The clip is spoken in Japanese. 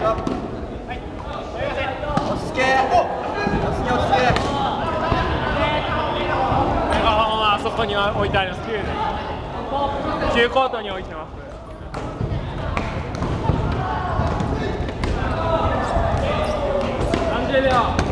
あそこに置いてあります。9コートに置いてます。30秒。